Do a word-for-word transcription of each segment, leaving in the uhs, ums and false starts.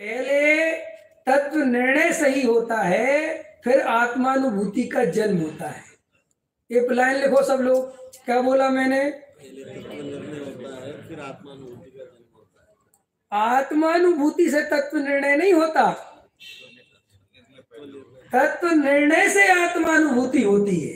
पहले तत्व निर्णय सही होता है, फिर आत्मानुभूति का जन्म होता है। ये लाइन लिखो सब लोग। क्या बोला मैंने? निर्णय होता है, फिर आत्मानुभूति का जन्म होता है। आत्मानुभूति से तत्व निर्णय नहीं होता, तत्व निर्णय से आत्मानुभूति होती है।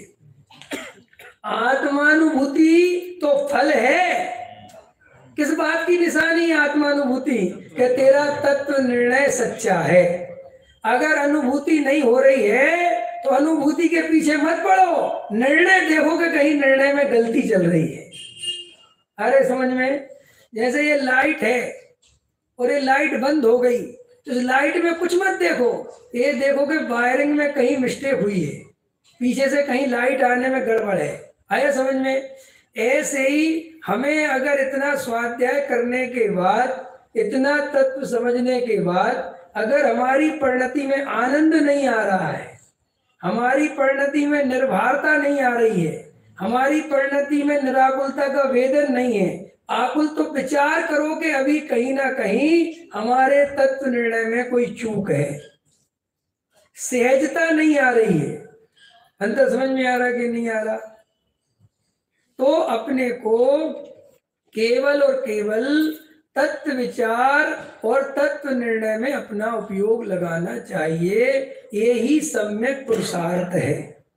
आत्मानुभूति तो फल है। किस बात की निशानी है आत्मानुभूति? कि तेरा तत्व निर्णय सच्चा है। अगर अनुभूति नहीं हो रही है तो अनुभूति के पीछे मत पड़ो, निर्णय देखो कि कहीं निर्णय में गलती चल रही है। अरे समझ में? जैसे ये लाइट है और ये लाइट बंद हो गई, तो इस लाइट में कुछ मत देखो, ये देखो कि वायरिंग में कहीं मिस्टेक हुई है, पीछे से कहीं लाइट आने में गड़बड़ है। आया समझ में? ऐसे ही हमें अगर इतना स्वाध्याय करने के बाद, इतना तत्व समझने के बाद अगर हमारी परिणति में आनंद नहीं आ रहा है, हमारी परिणति में निर्भरता नहीं आ रही है, हमारी परिणति में निराकुलता का वेदन नहीं है, आकुल, तो विचार करो कि अभी कहीं ना कहीं हमारे तत्व निर्णय में कोई चूक है, सहजता नहीं आ रही है। अंतर समझ में आ रहा कि नहीं आ रहा? तो अपने को केवल और केवल तत्व विचार और तत्व निर्णय में अपना उपयोग लगाना चाहिए। ये ही सम्यक पुरुषार्थ है,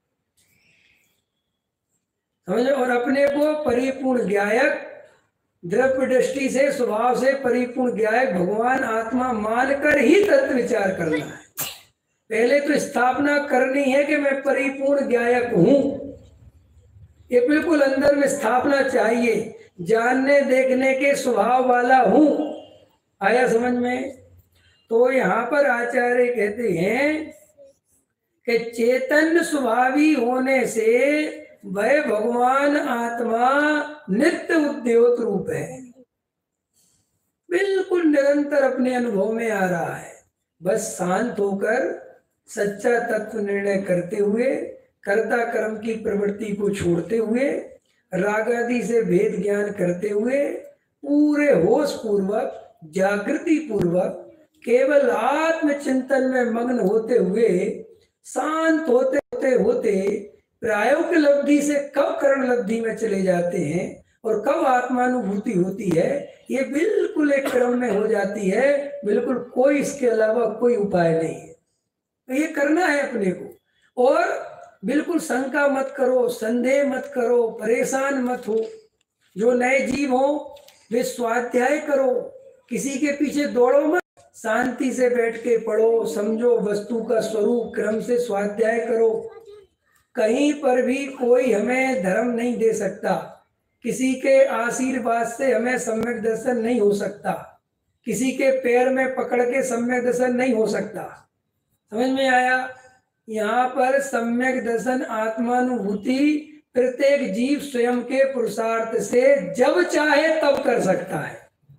समझो। और अपने को परिपूर्ण ज्ञायक, द्रव्य दृष्टि से, स्वभाव से परिपूर्ण ज्ञायक भगवान आत्मा मानकर ही तत्व विचार करना है। पहले तो स्थापना करनी है कि मैं परिपूर्ण ज्ञायक हूं। ये बिल्कुल अंदर में स्थापना चाहिए, जानने देखने के स्वभाव वाला हूं। आया समझ में? तो यहाँ पर आचार्य कहते हैं कि चेतन स्वभावी होने से वह भगवान आत्मा नित्य उद्योत रूप है, बिल्कुल निरंतर अपने अनुभव में आ रहा है। बस शांत होकर सच्चा तत्व निर्णय करते हुए, कर्ता कर्म की प्रवृत्ति को छोड़ते हुए, राग आदि से भेद ज्ञान करते हुए, पूरे होश पूर्वक, जागृति पूर्वक, केवल आत्मचिंतन में मग्न होते हुए, शांत होते होते होते प्रायोगिक लब्धि से कब कर्ण लब्धि में चले जाते हैं और कब आत्मानुभूति होती है, ये बिल्कुल एक क्रम में हो जाती है। बिल्कुल कोई इसके अलावा कोई उपाय नहीं है। तो ये करना है अपने को। और बिल्कुल शंका मत करो, संदेह मत करो, परेशान मत हो। जो नए जीव हो वे स्वाध्याय करो, किसी के पीछे दौड़ो मत, शांति से बैठ के पढ़ो, समझो वस्तु का स्वरूप, क्रम से स्वाध्याय करो। कहीं पर भी कोई हमें धर्म नहीं दे सकता, किसी के आशीर्वाद से हमें सम्यक दर्शन नहीं हो सकता, किसी के पैर में पकड़ के सम्यक दर्शन नहीं हो सकता। समझ में आया? यहाँ पर सम्यक दर्शन आत्मानुभूति प्रत्येक जीव स्वयं के पुरुषार्थ से जब चाहे तब कर सकता है।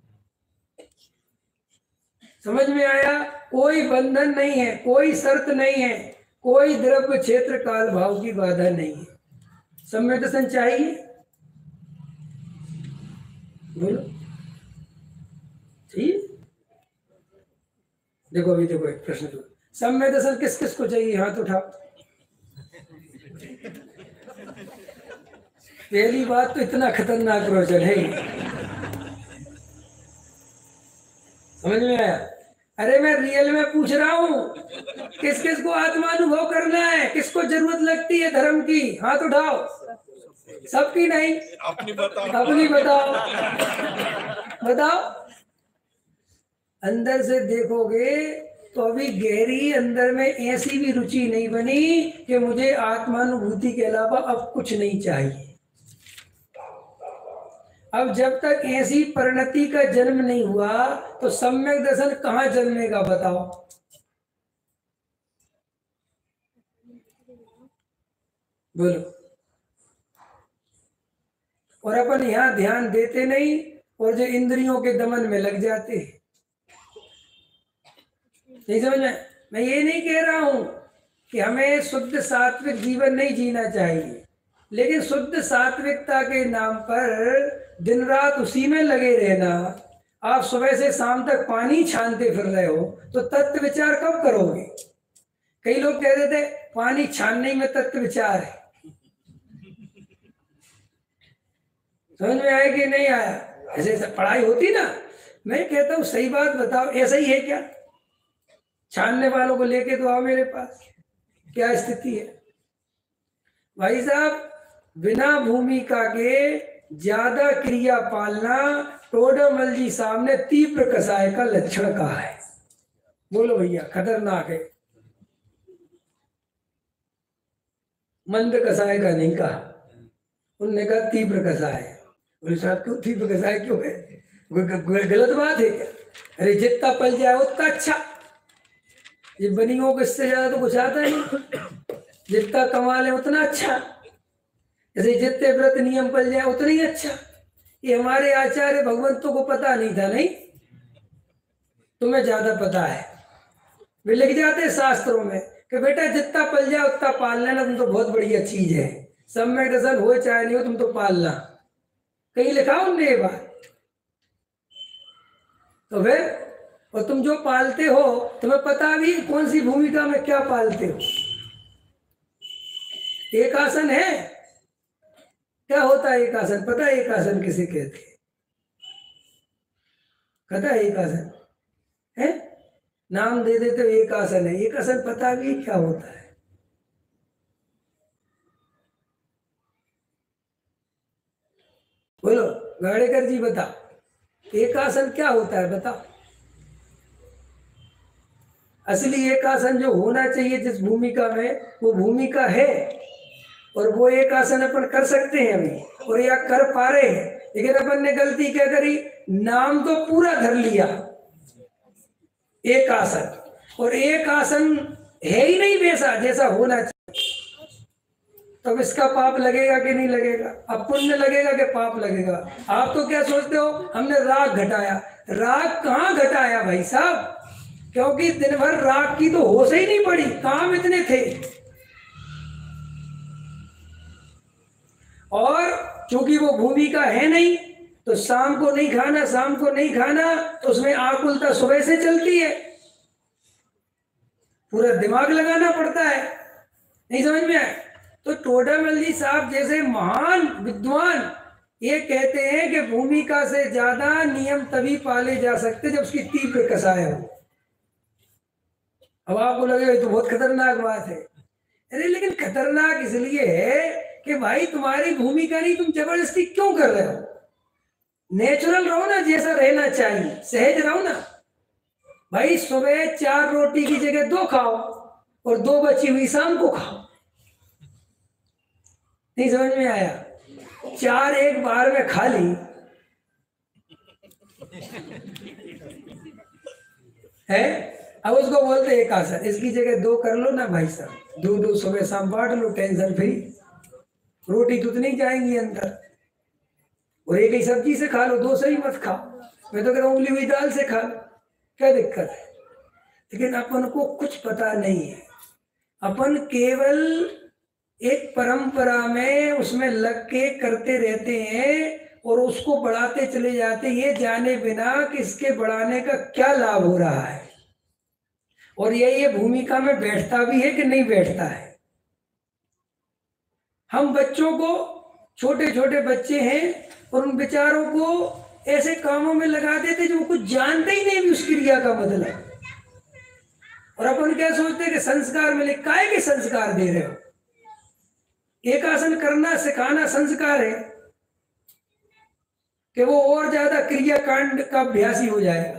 समझ में आया? कोई बंधन नहीं है, कोई शर्त नहीं है, कोई द्रव्य क्षेत्र काल भाव की बाधा नहीं है। सम्यक दर्शन चाहिए? बोलो, चाहिए? देखो अभी देखो एक प्रश्न तो, सम्यक दर्शन किस किस को चाहिए? हाथ उठाओ। पहली बात तो इतना खतरनाक प्रवचन है, समझ में आया? अरे मैं रियल में पूछ रहा हूँ, किस किस को आत्मानुभव करना है, किसको जरूरत लगती है धर्म की? हाथ उठाओ। सबकी नहीं, अपनी बताओ, अपनी बताओ। बताओ। अंदर से देखोगे तो अभी गहरी अंदर में ऐसी भी रुचि नहीं बनी कि मुझे आत्मानुभूति के अलावा अब कुछ नहीं चाहिए। अब जब तक ऐसी परिणति का जन्म नहीं हुआ तो सम्यक दर्शन कहाँ जन्मेगा? बताओ। बोलो। और अपन यहाँ ध्यान देते नहीं और जो इंद्रियों के दमन में लग जाते हैं। नहीं समझ में? मैं ये नहीं कह रहा हूं कि हमें शुद्ध सात्विक जीवन नहीं जीना चाहिए, लेकिन शुद्ध सात्विकता के नाम पर दिन रात उसी में लगे रहना, आप सुबह से शाम तक पानी छानते फिर रहे हो तो तत्व विचार कब करोगे? कई लोग कह देते पानी छानने में तत्व विचार है। समझ में आया कि नहीं आया? ऐसे पढ़ाई होती ना, मैं कहता हूं सही बात बताओ, ऐसा ही है क्या? छानने वालों को लेके तो आओ मेरे पास, क्या स्थिति है भाई साहब। बिना भूमिका के ज्यादा क्रिया पालना टोडामल जी साहब ने तीव्र कसाय का लक्षण कहा है। बोलो भैया, खतरनाक है। मंद कसाय का नहीं कहा, उनने कहा तीव्र कसाय। बोले साहब क्यों तीव्र कसाय क्यों है? गलत बात है क्या? अरे जितना पल जाए उतना अच्छा। ये बनियों को इससे ज्यादा तो कुछ आता नहीं। जितना कमा ले उतना अच्छा, जैसे जितने व्रत नियम पल जाए उतना ही अच्छा। ये हमारे आचार्य भगवंतों को पता नहीं था, नहीं तुम्हें ज्यादा पता है। वे लिख जाते शास्त्रों में कि बेटा जितना पल जाए उतना पाल लेना, तुम तो बहुत बढ़िया चीज है। सब में डजन हो चाहे नहीं हो, तुम तो पालना। कहीं लिखा उनने ये बात? तो फिर और तुम जो पालते हो तुम्हें पता भी कौन सी भूमिका में क्या पालते हो। एक आसन है, क्या होता है एक आसन? पता है एक आसन किसे कहते हैं? पता है एक आसन है? नाम दे देते हो एक आसन है, एक आसन पता भी क्या होता है? बोलो गाड़ेकर जी, बता एक आसन क्या होता है, बता। असली एक आसन जो होना चाहिए जिस भूमिका में, वो भूमिका है और वो एक आसन अपन कर सकते हैं अभी, और या कर पा रहे हैं। लेकिन अपन ने गलती क्या करी? नाम तो पूरा धर लिया एक आसन, और एक आसन है ही नहीं वैसा जैसा होना चाहिए। तब इसका पाप लगेगा कि नहीं लगेगा? अब पुण्य लगेगा कि पाप लगेगा? आप तो क्या सोचते हो हमने राग घटाया? राग कहाँ घटाया भाई साहब, क्योंकि दिन भर राग की तो होश ही नहीं पड़ी, काम इतने थे। और चूंकि वो भूमिका है नहीं तो शाम को नहीं खाना, शाम को नहीं खाना तो उसमें आकुलता सुबह से चलती है, पूरा दिमाग लगाना पड़ता है। नहीं समझ में आए? तो टोडामल जी साहब जैसे महान विद्वान ये कहते हैं कि भूमिका से ज्यादा नियम तभी पाले जा सकते जब उसकी तीव्र कसाय हो। अब आपको लगे तो बहुत खतरनाक बात है। अरे लेकिन खतरनाक इसलिए है कि भाई तुम्हारी भूमिका नहीं, तुम जबरदस्ती क्यों कर रहे हो? नेचुरल रहो ना, जैसा रहना चाहिए, सहज रहो ना भाई। सुबह चार रोटी की जगह दो खाओ और दो बची हुई शाम को खाओ। नहीं समझ में आया? चार एक बार में खा ली है, अब उसको बोलते एक आसन, इसकी जगह दो कर लो ना भाई साहब, दो दो सुबह शाम बांट लो, टेंशन फ्री। रोटी तो नहीं जाएंगी अंदर, और एक ही सब्जी से खा लो, दो से ही मत खाओ। मैं तो कह रहा हूँ उबली हुई दाल से खा लो, क्या दिक्कत है? लेकिन अपन को कुछ पता नहीं है, अपन केवल एक परंपरा में उसमें लग के करते रहते हैं और उसको बढ़ाते चले जाते, ये जाने बिना कि इसके बढ़ाने का क्या लाभ हो रहा है, और ये ये भूमिका में बैठता भी है कि नहीं बैठता है। हम बच्चों को, छोटे छोटे बच्चे हैं और उन बेचारों को ऐसे कामों में लगा देते जो कुछ जानते ही नहीं भी उस क्रिया का मतलब। और अपन क्या सोचते हैं कि संस्कार मिले, काहे के संस्कार दे रहे हो? एक आसन करना सिखाना संस्कार है कि वो और ज्यादा क्रिया कांड का अभ्यासी हो जाएगा।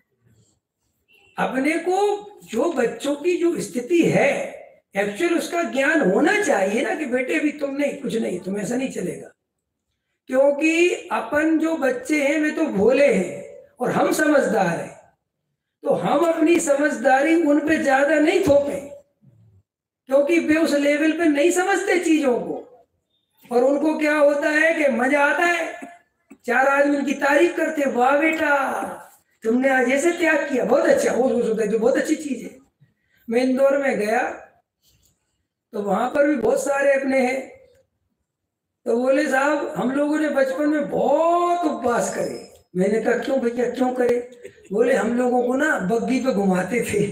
अपने को जो बच्चों की जो स्थिति है एक्चुअल उसका ज्ञान होना चाहिए ना, कि बेटे भी तुम नहीं, कुछ नहीं, तुम ऐसा नहीं चलेगा। क्योंकि अपन जो बच्चे हैं वे तो भोले हैं और हम समझदार हैं, तो हम अपनी समझदारी उन पे ज्यादा नहीं थोपे, क्योंकि वे उस लेवल पे नहीं समझते चीजों को। और उनको क्या होता है कि मजा आता है, चार आदमी उनकी तारीफ करते, वाह बेटा तुमने आज ऐसे त्याग किया, बहुत अच्छा, वो होता है तो बहुत अच्छी चीज है। मैं इंदौर में गया तो वहां पर भी बहुत सारे अपने हैं, तो बोले साहब हम लोगों ने बचपन में बहुत उपवास करे, मैंने कहा क्यों भैया, क्यों करे? बोले हम लोगों को ना बग्गी पे घुमाते थे।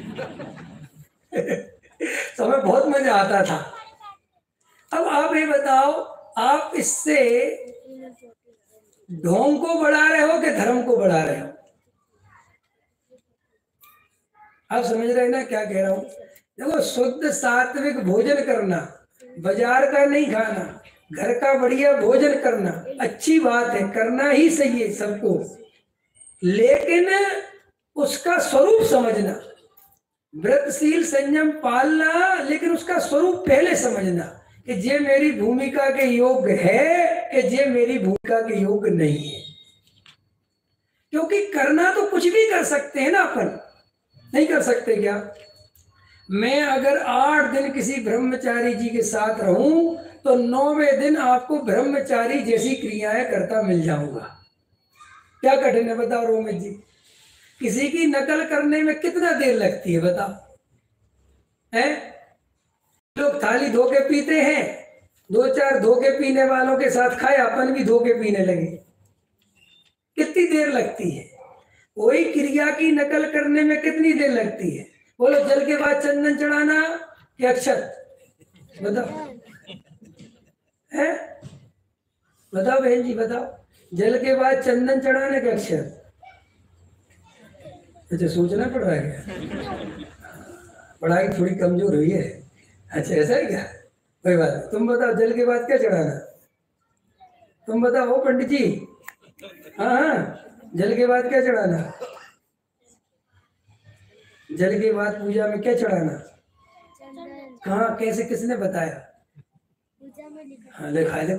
तो हमें बहुत मजा आता था। अब आप ये बताओ, आप इससे ढोंग को बढ़ा रहे हो कि धर्म को बढ़ा रहे हो? आप समझ रहे हैं ना क्या कह रहा हूं? देखो, शुद्ध सात्विक भोजन करना, बाजार का नहीं खाना, घर का बढ़िया भोजन करना अच्छी बात है, करना ही सही है सबको, लेकिन उसका स्वरूप समझना, व्रतशील संयम पालना, लेकिन उसका स्वरूप पहले समझना कि ये मेरी भूमिका के योग्य है कि ये मेरी भूमिका के योग्य नहीं है। क्योंकि करना तो कुछ भी कर सकते हैं ना, अपन नहीं कर सकते क्या? मैं अगर आठ दिन किसी ब्रह्मचारी जी के साथ रहूं तो नौवें दिन आपको ब्रह्मचारी जैसी क्रियाएं करता मिल जाऊंगा। क्या कठिन है बताओ रोमित जी? किसी की नकल करने में कितना देर लगती है बताओ? हैं? लोग थाली धोके पीते हैं, दो चार धोके पीने वालों के साथ खाए, अपन भी धोके पीने लगे, कितनी देर लगती है? वही क्रिया की नकल करने में कितनी देर लगती है? बोलो, जल के बाद चंदन चढ़ाना कि अक्षत? बताओ, है? बताओ बहन जी, बताओ, जल के बाद चंदन चढ़ाने के अक्षत? अच्छा, सोचना पड़ रहा है क्या? पढ़ाई थोड़ी कमजोर हुई है। अच्छा, ऐसा है क्या? कोई बात नहीं। तुम बताओ, जल के बाद क्या चढ़ाना? तुम बताओ पंडित जी। हाँ हाँ, जल के बाद क्या चढ़ाना? जल के बाद पूजा में क्या चढ़ाना? कहाँ, कैसे, किसने बताया? हाँ, लिखा है।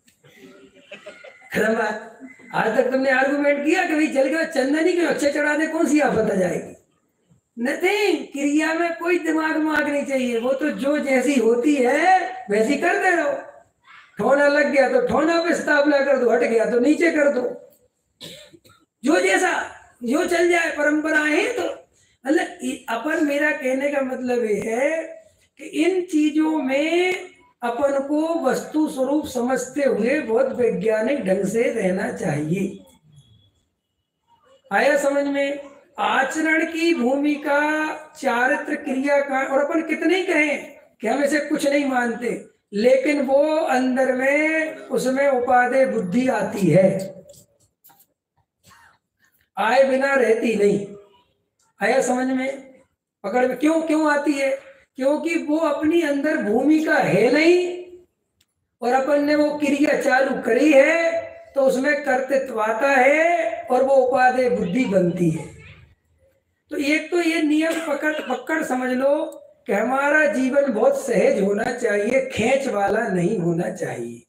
खत्म बात। आज तक तुमने आर्गुमेंट किया कि भाई जल के बाद चंदन ही क्यों, अक्षय चढ़ा दे, कौन सी आफत आ जाएगी? नहीं, क्रिया में कोई दिमाग माग नहीं चाहिए, वो तो जो जैसी होती है वैसी करते रहो। ठोना लग गया तो ठोना पे स्थापना कर दो, हट गया तो नीचे कर दो, जो जैसा जो चल जाए, परंपराएं हैं तो। मतलब अपन, मेरा कहने का मतलब ये है कि इन चीजों में अपन को वस्तु स्वरूप समझते हुए बहुत वैज्ञानिक ढंग से रहना चाहिए। आया समझ में? आचरण की भूमिका, चारित्र क्रिया का, और अपन कितने कहें कि हम इसे कुछ नहीं मानते, लेकिन वो अंदर में उसमें उपादेय बुद्धि आती है, आए बिना रहती नहीं। आया समझ में? पकड़ में? क्यों क्यों आती है? क्योंकि वो अपनी अंदर भूमिका है नहीं, और अपन ने वो क्रिया चालू करी है तो उसमें कर्तृत्व आता है और वो उपादेय बुद्धि बनती है। तो एक तो ये नियम पकड़ पकड़ समझ लो कि हमारा जीवन बहुत सहज होना चाहिए, खेच वाला नहीं होना चाहिए।